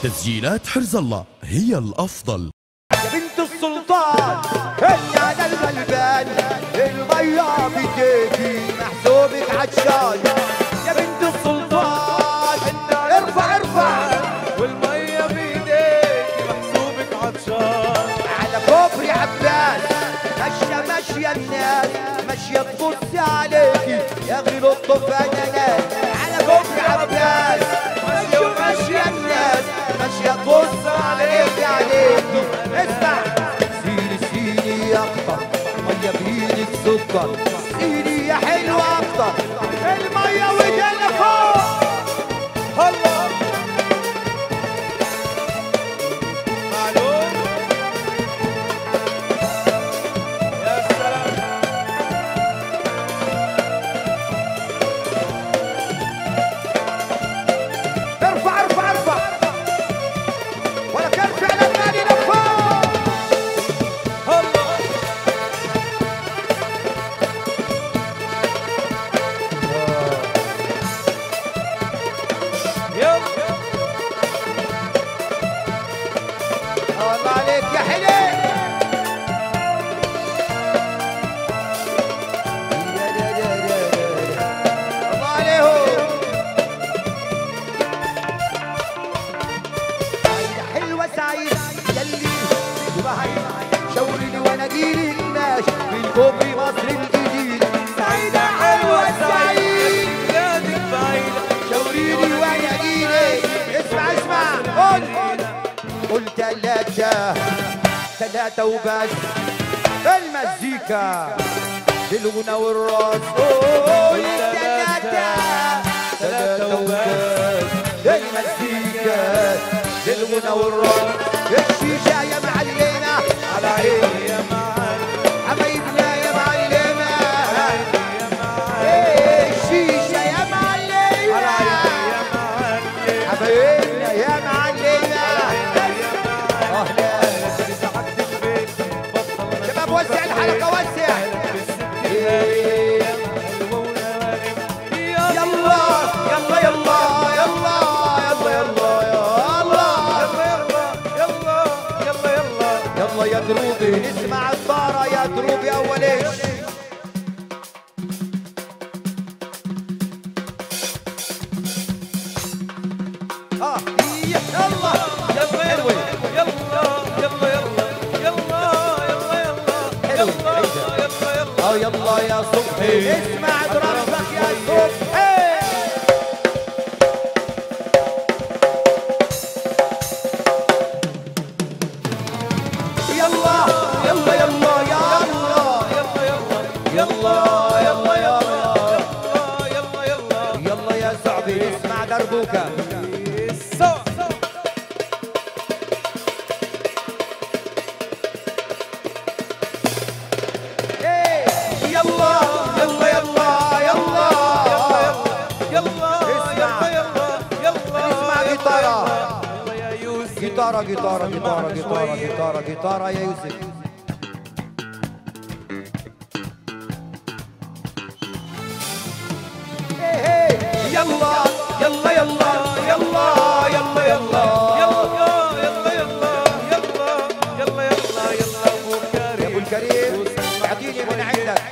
تسجيلات حرز الله هي الأفضل. يا بنت السلطان هني على الغلبان، المية بديكي محسوبك عطشان. يا بنت السلطان ارفع ارفع، والمية بيديكي محسوبك عطشان. على كوبري عباس ماشية الناس ماشية تبص عليكي يا اخي لطف اناناس. على كوبري عباس ماشية الناس ماشية تبص عليكي اسمع. سيري يا اخطر مية بايدك سكر، سيري يا حلوة اخطر المية ودنا فوق. هلا معلوم يا سلام. ارفع ارفع ارفع ولا كان فعلا مالي لفوق. هلا يلا الله عليك يا حليل. الله عليهم. سعيدة حلوة سعيد يلي وبهيد شاوري لي وانا اجيلي الناش في الكوبري مصر الجديد. سعيدة حلوة سعيد بلادك بعيدة، شاوري لي وانا اجيلي. اسمع اسمع قول ثلاثة وبس. المزيكا بالغنى والراس قول ثلاثة وبس. المزيكا بالغنى والراس. الشيشة يا معلمة على عيني يا معلم حبايبنا يا معلمة. يا معلم الشيشة يا معلمة على عيني يا معلم حبايبنا يا معلمة. شباب وسع الحلقة وسع. يلا يلا يلا يلا يلا يلا يا دروبي نسمع الطارة يا دروبي أول إيش. يلا يا صبحي اسمع دراسك يا صبحي. يلا يلا يلا يلا يا صعبي اسمع دربوكة. جيتارة يا يوسف. يلا يلا يلا يلا يلا يلا يا ابو الكريم اعطيني من عندك.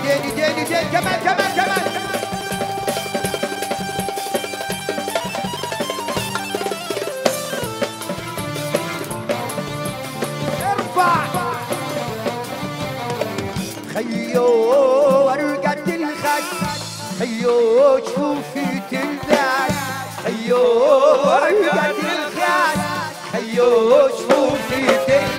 ايدين كمان كمان كمان. ارفع خيو ورقة الخش، خيو شوفي تلبس، خيو ورقة الخش، خيو شوفي تلبس.